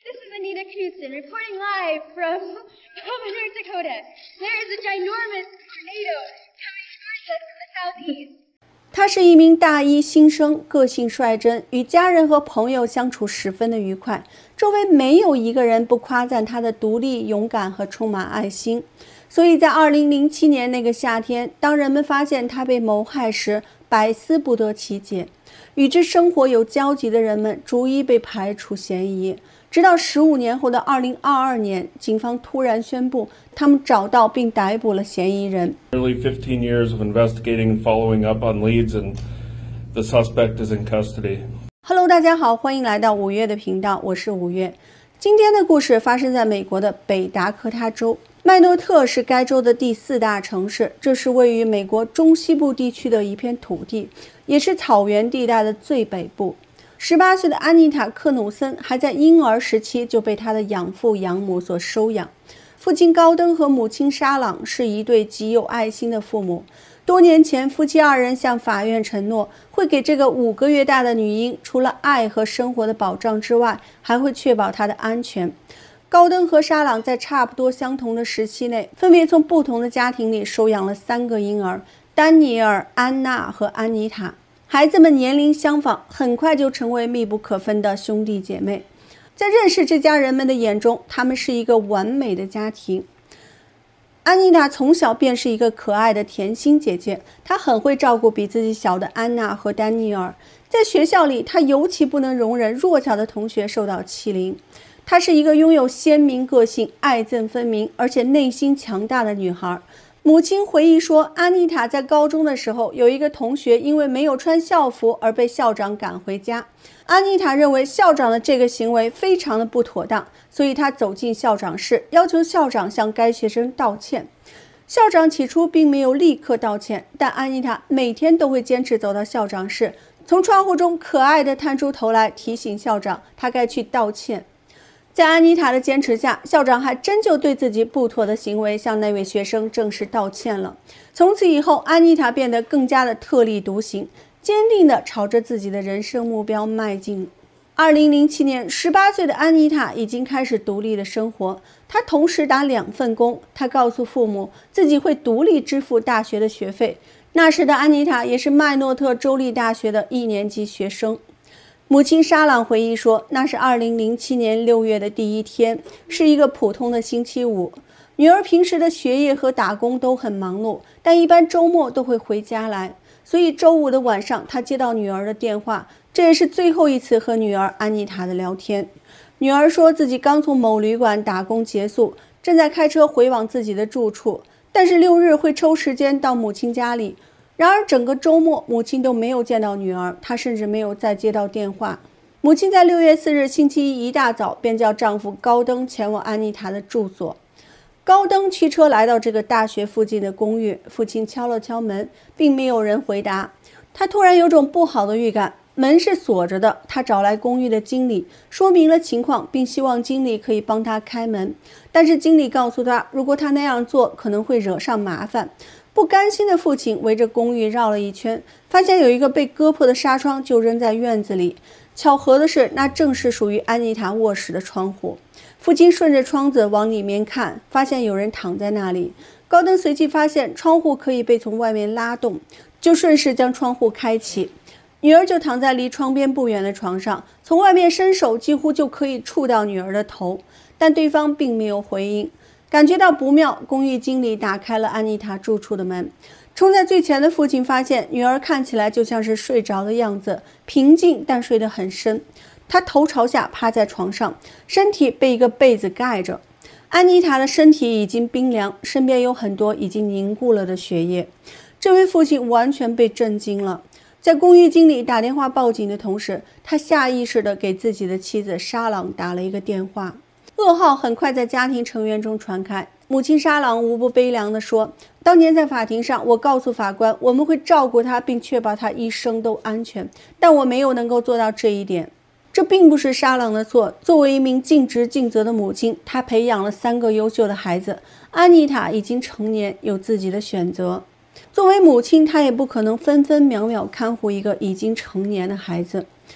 This is Anita Knudsen reporting live from North Dakota. There is a ginormous tornado coming towards us from the southeast. 他是一名大一新生，个性率真，与家人和朋友相处十分的愉快。周围没有一个人不夸赞他的独立、勇敢和充满爱心。所以在2007年那个夏天，当人们发现他被谋害时，百思不得其解。与之生活有交集的人们逐一被排除嫌疑。直到15年后的2022年，警方突然宣布，他们找到并逮捕了嫌疑人。 Nearly 15 years of investigating and following up on leads, and the suspect is in custody. Hello， 大家好，欢迎来到五月的频道，我是五月。今天的故事发生在美国的北达科他州，麦诺特是该州的第4大城市，这是位于美国中西部地区的一片土地，也是草原地带的最北部。18岁的安妮塔·克努森还在婴儿时期就被他的养父养母所收养。父亲高登和母亲莎朗是一对极有爱心的父母。多年前，夫妻2人向法院承诺，会给这个5个月大的女婴除了爱和生活的保障之外，还会确保她的安全。高登和莎朗在差不多相同的时期内，分别从不同的家庭里收养了3个婴儿：丹尼尔、安娜和安妮塔。孩子们年龄相仿，很快就成为密不可分的兄弟姐妹。在认识这家人们的眼中，他们是一个完美的家庭。安妮塔从小便是一个可爱的甜心姐姐，她很会照顾比自己小的安娜和丹尼尔。在学校里，她尤其不能容忍弱小的同学受到欺凌。她是一个拥有鲜明个性、爱憎分明，而且内心强大的女孩。母亲回忆说，安妮塔在高中的时候，有一个同学因为没有穿校服而被校长赶回家。安妮塔认为校长的这个行为非常的不妥当，所以她走进校长室，要求校长向该学生道歉。校长起初并没有立刻道歉，但安妮塔每天都会坚持走到校长室，从窗户中可爱地探出头来提醒校长她该去道歉。在安妮塔的坚持下，校长还真就对自己不妥的行为向那位学生正式道歉了。从此以后，安妮塔变得更加的特立独行，坚定地朝着自己的人生目标迈进。2007年，18岁的安妮塔已经开始独立的生活，她同时打2份工。她告诉父母，自己会独立支付大学的学费。那时的安妮塔也是麦诺特州立大学的1年级学生。母亲莎朗回忆说，那是2007年6月的第一天，是一个普通的星期五。女儿平时的学业和打工都很忙碌，但一般周末都会回家来，所以周五的晚上，她接到女儿的电话，这也是最后一次和女儿安妮塔的聊天。女儿说自己刚从某旅馆打工结束，正在开车回往自己的住处，但是6日会抽时间到母亲家里。然而整个周末，母亲都没有见到女儿，她甚至没有再接到电话。母亲在6月4日星期一大早便叫丈夫高登前往安妮塔的住所。高登驱车来到这个大学附近的公寓，父亲敲了敲门，并没有人回答。他突然有种不好的预感，门是锁着的。他找来公寓的经理，说明了情况，并希望经理可以帮他开门。但是经理告诉他，如果他那样做，可能会惹上麻烦。不甘心的父亲围着公寓绕了一圈，发现有一个被割破的纱窗就扔在院子里。巧合的是，那正是属于安妮塔卧室的窗户。父亲顺着窗子往里面看，发现有人躺在那里。高登随即发现窗户可以被从外面拉动，就顺势将窗户开启。女儿就躺在离窗边不远的床上，从外面伸手几乎就可以触到女儿的头，但对方并没有回应。感觉到不妙，公寓经理打开了安妮塔住处的门。冲在最前的父亲发现女儿看起来就像是睡着的样子，平静但睡得很深。她头朝下趴在床上，身体被一个被子盖着。安妮塔的身体已经冰凉，身边有很多已经凝固了的血液。这位父亲完全被震惊了。在公寓经理打电话报警的同时，他下意识地给自己的妻子莎朗打了一个电话。噩耗很快在家庭成员中传开。母亲莎朗无不悲凉地说，当年在法庭上，我告诉法官，我们会照顾他并确保他一生都安全，但我没有能够做到这一点。这并不是莎朗的错，作为一名尽职尽责的母亲，她培养了3个优秀的孩子。安妮塔已经成年，有自己的选择。作为母亲，她也不可能分分秒秒看护一个已经成年的孩子。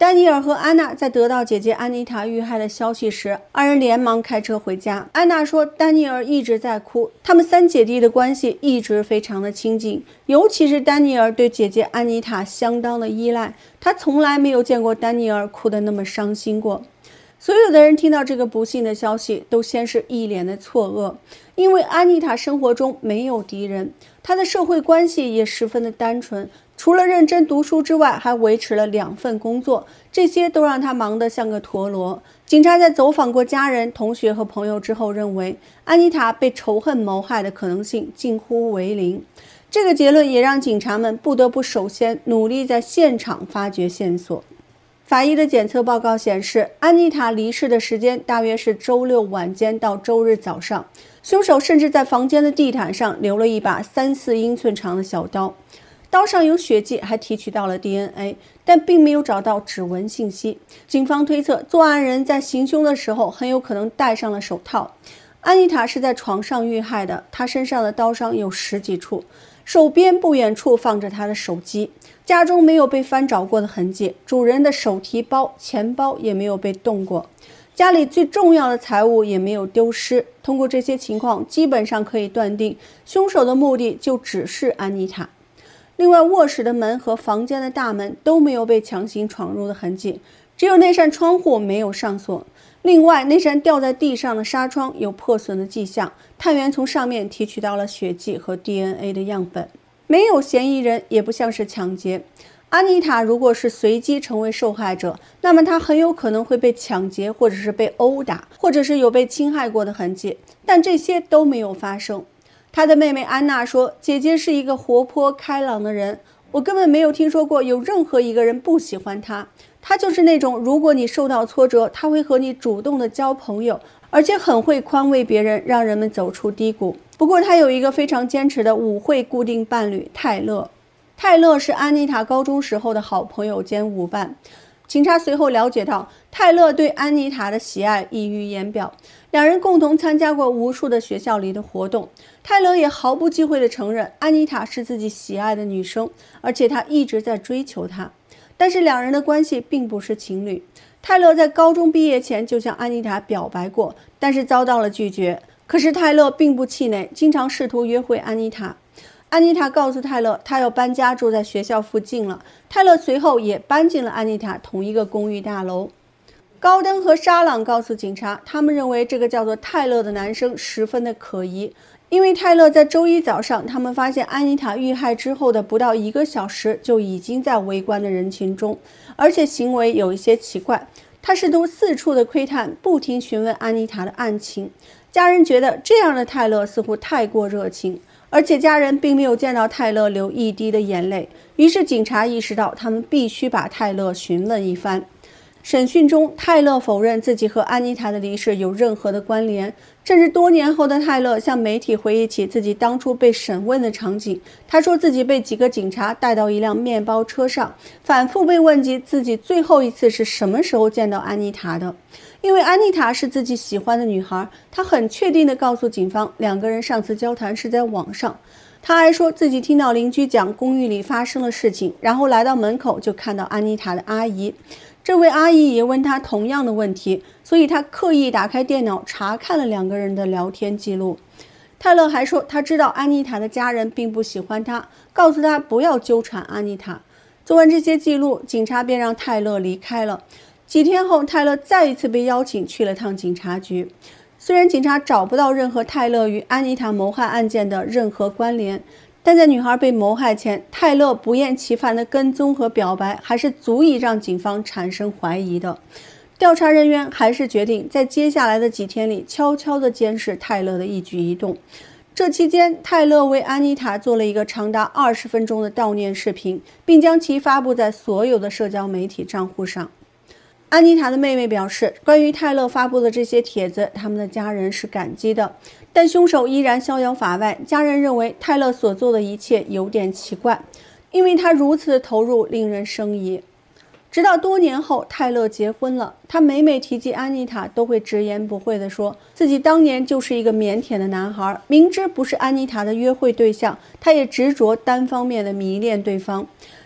丹尼尔和安娜在得到姐姐安妮塔遇害的消息时，二人连忙开车回家。安娜说，丹尼尔一直在哭，他们三姐弟的关系一直非常的亲近，尤其是丹尼尔对姐姐安妮塔相当的依赖，他从来没有见过丹尼尔哭得那么伤心过。所有的人听到这个不幸的消息，都先是一脸的错愕，因为安妮塔生活中没有敌人，她的社会关系也十分的单纯，除了认真读书之外，还维持了2份工作，这些都让她忙得像个陀螺。警察在走访过家人、同学和朋友之后，认为安妮塔被仇恨谋害的可能性近乎为0。这个结论也让警察们不得不首先努力在现场发掘线索。法医的检测报告显示，安妮塔离世的时间大约是周6晚间到周日早上。凶手甚至在房间的地毯上留了一把3-4英寸长的小刀，刀上有血迹，还提取到了 DNA， 但并没有找到指纹信息。警方推测，作案人在行凶的时候很有可能戴上了手套。安妮塔是在床上遇害的，她身上的刀伤有10几处，手边不远处放着她的手机。家中没有被翻找过的痕迹，主人的手提包、钱包也没有被动过，家里最重要的财物也没有丢失。通过这些情况，基本上可以断定，凶手的目的就只是安妮塔。另外，卧室的门和房间的大门都没有被强行闯入的痕迹，只有那扇窗户没有上锁。另外，那扇掉在地上的纱窗有破损的迹象，探员从上面提取到了血迹和 DNA 的样本。没有嫌疑人，也不像是抢劫。安妮塔如果是随机成为受害者，那么她很有可能会被抢劫，或者是被殴打，或者是有被侵害过的痕迹，但这些都没有发生。她的妹妹安娜说，姐姐是一个活泼开朗的人，我根本没有听说过有任何一个人不喜欢她。她就是那种如果你受到挫折，她会和你主动的交朋友，而且很会宽慰别人，让人们走出低谷。不过她有一个非常坚持的舞会固定伴侣泰勒。泰勒是安妮塔高中时候的好朋友兼舞伴。警察随后了解到，泰勒对安妮塔的喜爱溢于言表，两人共同参加过无数的学校里的活动。泰勒也毫不忌讳地承认安妮塔是自己喜爱的女生，而且他一直在追求她。但是两人的关系并不是情侣。泰勒在高中毕业前就向安妮塔表白过，但是遭到了拒绝。可是泰勒并不气馁，经常试图约会安妮塔。安妮塔告诉泰勒，她要搬家住在学校附近了。泰勒随后也搬进了安妮塔同一个公寓大楼。高登和沙朗告诉警察，他们认为这个叫做泰勒的男生十分的可疑，因为泰勒在周一早上，他们发现安妮塔遇害之后的不到1个小时就已经在围观的人群中，而且行为有一些奇怪。他试图四处的窥探，不停询问安妮塔的案情。家人觉得这样的泰勒似乎太过热情，而且家人并没有见到泰勒流一滴的眼泪，于是警察意识到他们必须把泰勒询问一番。审讯中，泰勒否认自己和安妮塔的离世有任何的关联，甚至多年后的泰勒向媒体回忆起自己当初被审问的场景。他说自己被几个警察带到一辆面包车上，反复被问及自己最后一次是什么时候见到安妮塔的。因为安妮塔是自己喜欢的女孩，他很确定地告诉警方，两个人上次交谈是在网上。他还说自己听到邻居讲公寓里发生了事情，然后来到门口就看到安妮塔的阿姨。这位阿姨也问他同样的问题，所以他刻意打开电脑查看了两个人的聊天记录。泰勒还说他知道安妮塔的家人并不喜欢他，告诉他不要纠缠安妮塔。做完这些记录，警察便让泰勒离开了。几天后，泰勒再一次被邀请去了趟警察局。虽然警察找不到任何泰勒与安妮塔谋害案件的任何关联，但在女孩被谋害前，泰勒不厌其烦的跟踪和表白还是足以让警方产生怀疑的。调查人员还是决定在接下来的几天里悄悄地监视泰勒的一举一动。这期间，泰勒为安妮塔做了一个长达20分钟的悼念视频，并将其发布在所有的社交媒体账户上。安妮塔的妹妹表示，关于泰勒发布的这些帖子，他们的家人是感激的，但凶手依然逍遥法外。家人认为泰勒所做的一切有点奇怪，因为他如此的投入令人生疑。直到多年后，泰勒结婚了，他每每提及安妮塔都会直言不讳地说自己当年就是一个腼腆的男孩，明知不是安妮塔的约会对象，他也执着单方面的迷恋对方。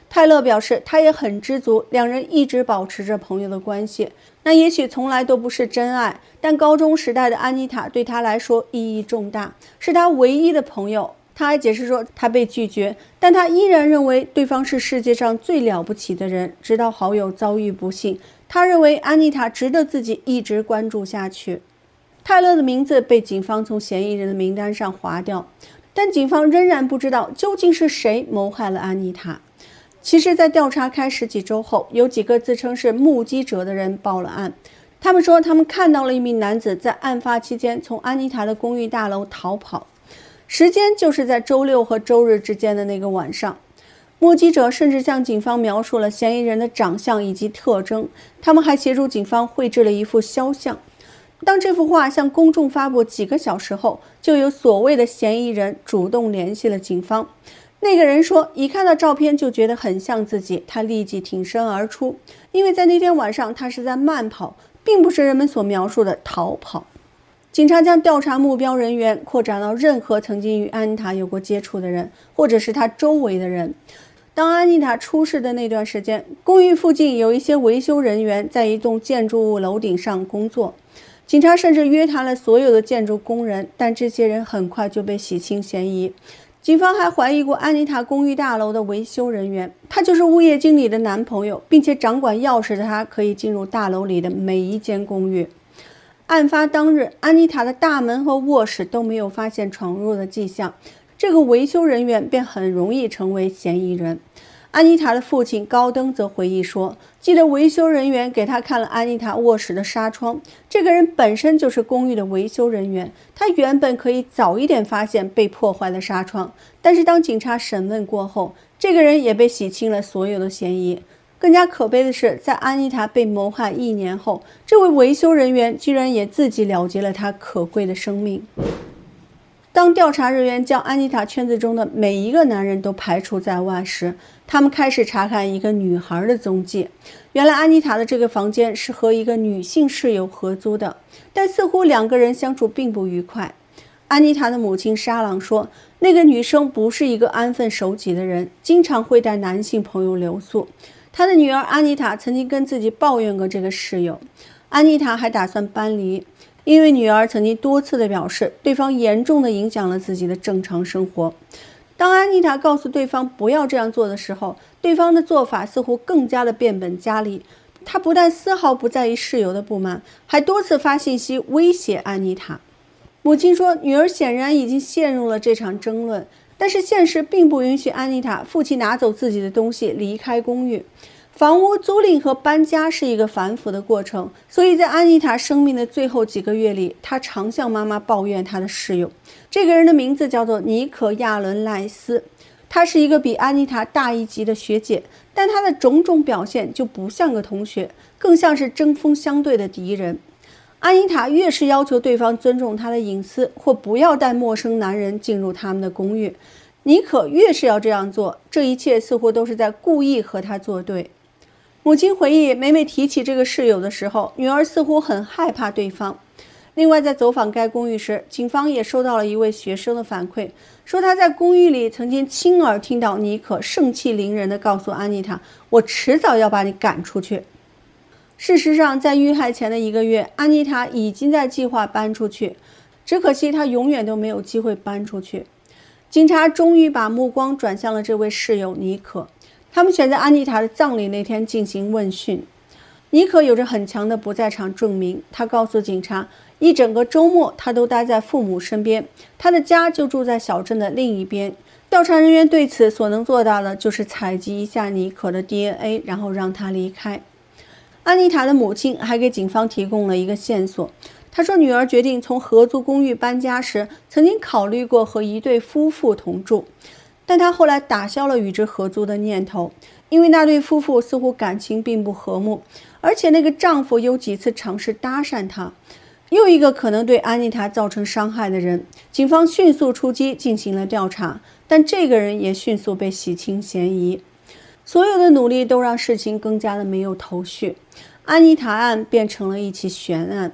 泰勒表示他也很知足，两人一直保持着朋友的关系。那也许从来都不是真爱，但高中时代的安妮塔对他来说意义重大，是他唯一的朋友。他还解释说他被拒绝，但他依然认为对方是世界上最了不起的人，直到好友遭遇不幸，他认为安妮塔值得自己一直关注下去。泰勒的名字被警方从嫌疑人的名单上划掉，但警方仍然不知道究竟是谁谋害了安妮塔。其实，在调查开始几周后，有几个自称是目击者的人报了案。他们说他们看到了一名男子在案发期间从安妮塔的公寓大楼逃跑，时间就是在周六和周日之间的那个晚上。目击者甚至向警方描述了嫌疑人的长相以及特征，他们还协助警方绘制了一幅肖像。当这幅画向公众发布几个小时后，就有所谓的嫌疑人主动联系了警方。那个人说，一看到照片就觉得很像自己，他立即挺身而出，因为在那天晚上他是在慢跑，并不是人们所描述的逃跑。警察将调查目标人员扩展到任何曾经与安妮塔有过接触的人，或者是她周围的人。当安妮塔出事的那段时间，公寓附近有一些维修人员在一栋建筑物楼顶上工作。警察甚至约谈了所有的建筑工人，但这些人很快就被洗清嫌疑。警方还怀疑过安妮塔公寓大楼的维修人员，他就是物业经理的男朋友，并且掌管钥匙的他可以进入大楼里的每一间公寓。案发当日，安妮塔的大门和卧室都没有发现闯入的迹象，这个维修人员便很容易成为嫌疑人。安妮塔的父亲高登则回忆说，记得维修人员给他看了安妮塔卧室的纱窗，这个人本身就是公寓的维修人员，他原本可以早一点发现被破坏的纱窗，但是当警察审问过后，这个人也被洗清了所有的嫌疑。更加可悲的是，在安妮塔被谋害1年后，这位维修人员居然也自己了结了他可贵的生命。当调查人员将安妮塔圈子中的每一个男人都排除在外时，他们开始查看一个女孩的踪迹。原来安妮塔的这个房间是和一个女性室友合租的，但似乎两个人相处并不愉快。安妮塔的母亲莎朗说，那个女生不是一个安分守己的人，经常会带男性朋友留宿。她的女儿安妮塔曾经跟自己抱怨过这个室友。安妮塔还打算搬离，因为女儿曾经多次地表示对方严重地影响了自己的正常生活。当安妮塔告诉对方不要这样做的时候，对方的做法似乎更加的变本加厉。他不但丝毫不在意室友的不满，还多次发信息威胁安妮塔。母亲说，女儿显然已经陷入了这场争论，但是现实并不允许安妮塔父亲拿走自己的东西离开公寓。房屋租赁和搬家是一个繁复的过程，所以在安妮塔生命的最后几个月里，她常向妈妈抱怨她的室友。这个人的名字叫做妮可·亚伦·赖斯，她是一个比安妮塔大一级的学姐，但她的种种表现就不像个同学，更像是针锋相对的敌人。安妮塔越是要求对方尊重她的隐私，或不要带陌生男人进入他们的公寓，妮可越是要这样做，这一切似乎都是在故意和她作对。母亲回忆，每每提起这个室友的时候，女儿似乎很害怕对方。另外，在走访该公寓时，警方也收到了一位学生的反馈，说他在公寓里曾经亲耳听到妮可盛气凌人地告诉安妮塔，我迟早要把你赶出去。事实上，在遇害前的1个月，安妮塔已经在计划搬出去，只可惜她永远都没有机会搬出去。警察终于把目光转向了这位室友妮可，他们选在安妮塔的葬礼那天进行问讯。妮可有着很强的不在场证明，她告诉警察，一整个周末她都待在父母身边，她的家就住在小镇的另一边。调查人员对此所能做到的就是采集一下妮可的 DNA， 然后让她离开。安妮塔的母亲还给警方提供了一个线索，她说女儿决定从合租公寓搬家时，曾经考虑过和一对夫妇同住，但她后来打消了与之合租的念头，因为那对夫妇似乎感情并不和睦，而且那个丈夫有几次尝试搭讪她。又一个可能对安妮塔造成伤害的人，警方迅速出击进行了调查，但这个人也迅速被洗清嫌疑。所有的努力都让事情更加的没有头绪，安妮塔案变成了一起悬案。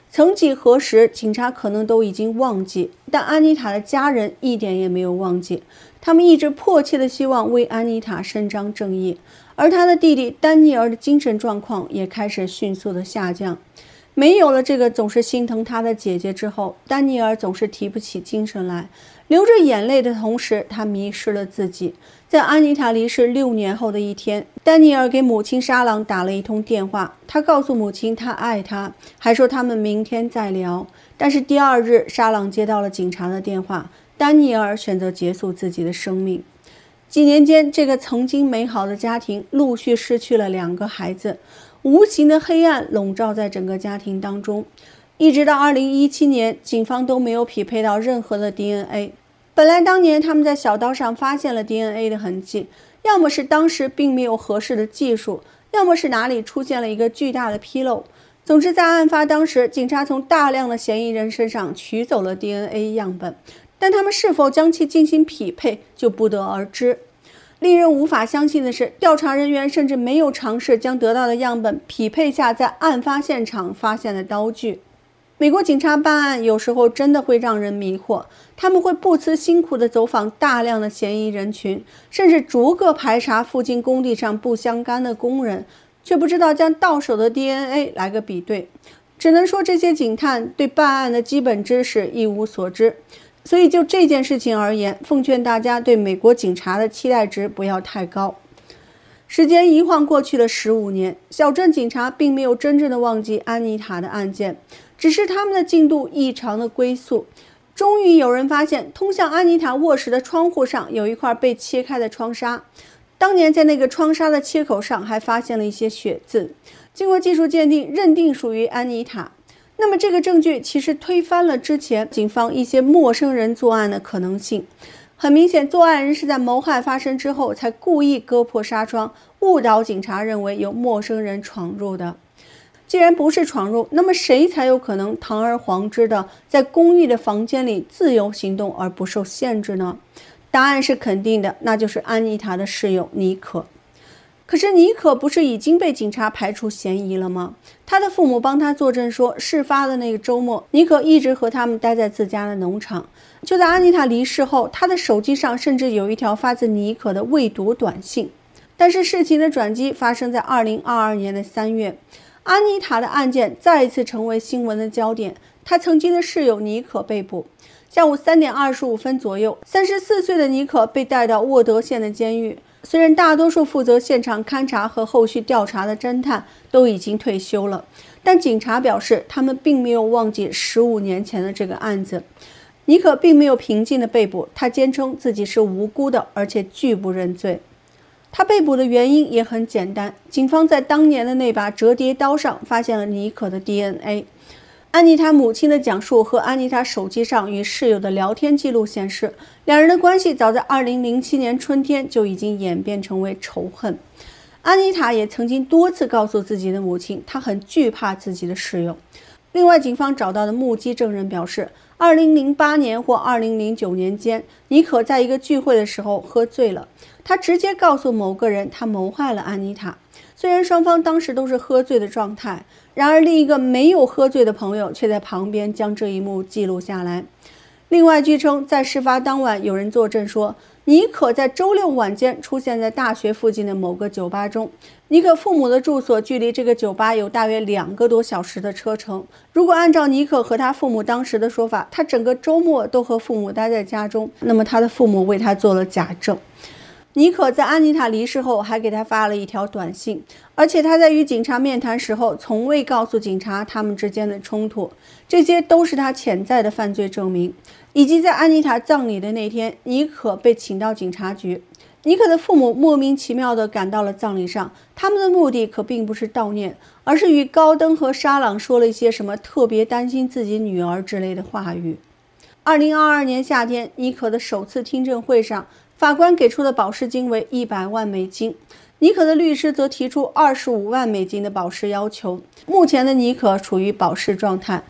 曾几何时，警察可能都已经忘记，但安妮塔的家人一点也没有忘记，他们一直迫切地希望为安妮塔伸张正义，而他的弟弟丹尼尔的精神状况也开始迅速地下降。没有了这个总是心疼他的姐姐之后，丹尼尔总是提不起精神来，流着眼泪的同时，他迷失了自己。在安妮塔离世6年后的一天，丹尼尔给母亲莎朗打了一通电话，他告诉母亲他爱她，还说他们明天再聊。但是第2日，莎朗接到了警察的电话，丹尼尔选择结束自己的生命。几年间，这个曾经美好的家庭陆续失去了2个孩子，无形的黑暗笼罩在整个家庭当中。一直到2017年，警方都没有匹配到任何的 DNA。本来当年他们在小刀上发现了 DNA 的痕迹，要么是当时并没有合适的技术，要么是哪里出现了一个巨大的纰漏。总之，在案发当时，警察从大量的嫌疑人身上取走了 DNA 样本，但他们是否将其进行匹配就不得而知。令人无法相信的是，调查人员甚至没有尝试将得到的样本匹配下在案发现场发现的刀具。美国警察办案有时候真的会让人迷惑，他们会不辞辛苦地走访大量的嫌疑人群，甚至逐个排查附近工地上不相干的工人，却不知道将到手的 DNA 来个比对。只能说这些警探对办案的基本知识一无所知。所以就这件事情而言，奉劝大家对美国警察的期待值不要太高。时间一晃过去了15年，小镇警察并没有真正的忘记安妮塔的案件，只是他们的进度异常的龟速。终于有人发现，通向安妮塔卧室的窗户上有一块被切开的窗纱，当年在那个窗纱的切口上还发现了一些血渍，经过技术鉴定，认定属于安妮塔。那么这个证据其实推翻了之前警方一些陌生人作案的可能性。很明显，作案人是在谋害发生之后才故意割破纱窗，误导警察认为有陌生人闯入的。既然不是闯入，那么谁才有可能堂而皇之的在公寓的房间里自由行动而不受限制呢？答案是肯定的，那就是安妮塔的室友妮可。可是妮可不是已经被警察排除嫌疑了吗？他的父母帮他作证说，事发的那个周末，妮可一直和他们待在自家的农场。就在安妮塔离世后，他的手机上甚至有一条发自妮可的未读短信。但是事情的转机发生在2022年的3月，安妮塔的案件再一次成为新闻的焦点。她曾经的室友妮可被捕。下午3点25分左右，34岁的妮可被带到沃德县的监狱。虽然大多数负责现场勘查和后续调查的侦探都已经退休了，但警察表示他们并没有忘记15年前的这个案子。妮可并没有平静的被捕，他坚称自己是无辜的，而且拒不认罪。他被捕的原因也很简单，警方在当年的那把折叠刀上发现了妮可的 DNA。安妮塔母亲的讲述和安妮塔手机上与室友的聊天记录显示，两人的关系早在2007年春天就已经演变成为仇恨。安妮塔也曾经多次告诉自己的母亲，她很惧怕自己的室友。另外，警方找到的目击证人表示，2008年或2009年间，妮可在一个聚会的时候喝醉了，她直接告诉某个人她谋害了安妮塔。虽然双方当时都是喝醉的状态，然而另一个没有喝醉的朋友却在旁边将这一幕记录下来。另外，据称在事发当晚，有人作证说，妮可在周六晚间出现在大学附近的某个酒吧中。妮可父母的住所距离这个酒吧有大约2个多小时的车程。如果按照妮可和她父母当时的说法，她整个周末都和父母待在家中，那么她的父母为她做了假证。妮可在安妮塔离世后还给她发了一条短信，而且她在与警察面谈时候从未告诉警察他们之间的冲突，这些都是她潜在的犯罪证明。以及在安妮塔葬礼的那天，妮可被请到警察局。妮可的父母莫名其妙地赶到了葬礼上，他们的目的可并不是悼念，而是与高登和沙朗说了一些什么特别担心自己女儿之类的话语。2022年夏天，妮可的首次听证会上，法官给出的保释金为100万美金，妮可的律师则提出25万美金的保释要求。目前的妮可处于保释状态。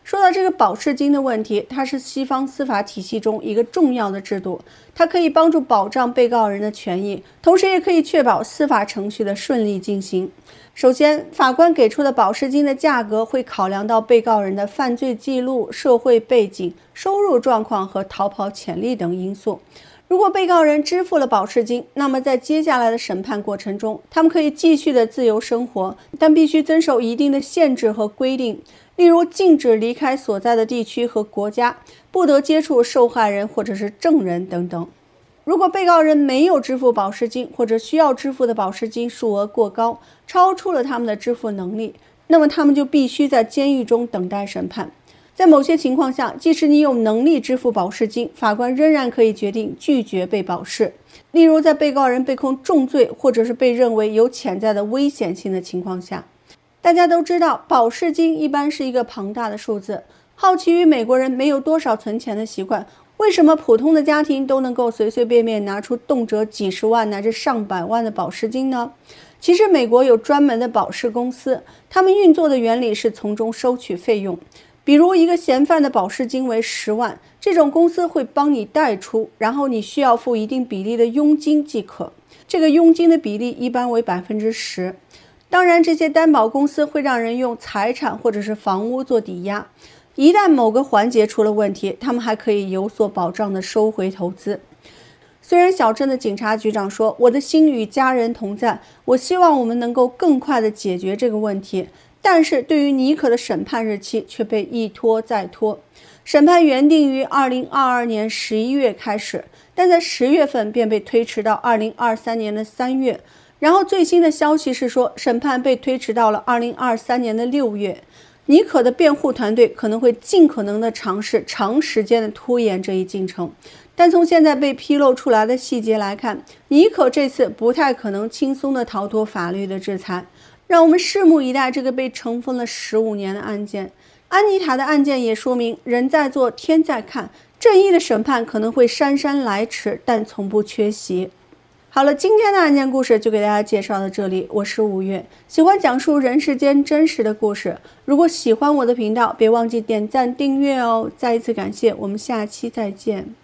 说到这个保释金的问题，它是西方司法体系中一个重要的制度，它可以帮助保障被告人的权益，同时也可以确保司法程序的顺利进行。首先，法官给出的保释金的价格会考量到被告人的犯罪记录、社会背景、收入状况和逃跑潜力等因素。如果被告人支付了保释金，那么在接下来的审判过程中，他们可以继续的自由生活，但必须遵守一定的限制和规定，例如禁止离开所在的地区和国家，不得接触受害人或者是证人等等。如果被告人没有支付保释金，或者需要支付的保释金数额过高，超出了他们的支付能力，那么他们就必须在监狱中等待审判。在某些情况下，即使你有能力支付保释金，法官仍然可以决定拒绝被保释。例如，在被告人被控重罪，或者是被认为有潜在的危险性的情况下。大家都知道，保释金一般是一个庞大的数字。好奇于美国人没有多少存钱的习惯，为什么普通的家庭都能够随随便便拿出动辄几十万乃至上百万的保释金呢？其实美国有专门的保释公司，他们运作的原理是从中收取费用。比如一个嫌犯的保释金为10万，这种公司会帮你代出，然后你需要付一定比例的佣金即可。这个佣金的比例一般为10%。当然，这些担保公司会让人用财产或者是房屋做抵押。一旦某个环节出了问题，他们还可以有所保障的收回投资。虽然小镇的警察局长说：“我的心与家人同在，我希望我们能够更快地解决这个问题。”但是对于尼可的审判日期却被一拖再拖。审判原定于2022年11月开始，但在10月份便被推迟到2023年的3月。然后最新的消息是说，审判被推迟到了2023年的6月。尼可的辩护团队可能会尽可能的尝试长时间的拖延这一进程，但从现在被披露出来的细节来看，尼可这次不太可能轻松的逃脱法律的制裁。让我们拭目以待这个被尘封了15年的案件。安妮塔的案件也说明，人在做，天在看，正义的审判可能会姗姗来迟，但从不缺席。好了，今天的案件故事就给大家介绍到这里，我是5月，喜欢讲述人世间真实的故事。如果喜欢我的频道，别忘记点赞订阅哦。再一次感谢，我们下期再见。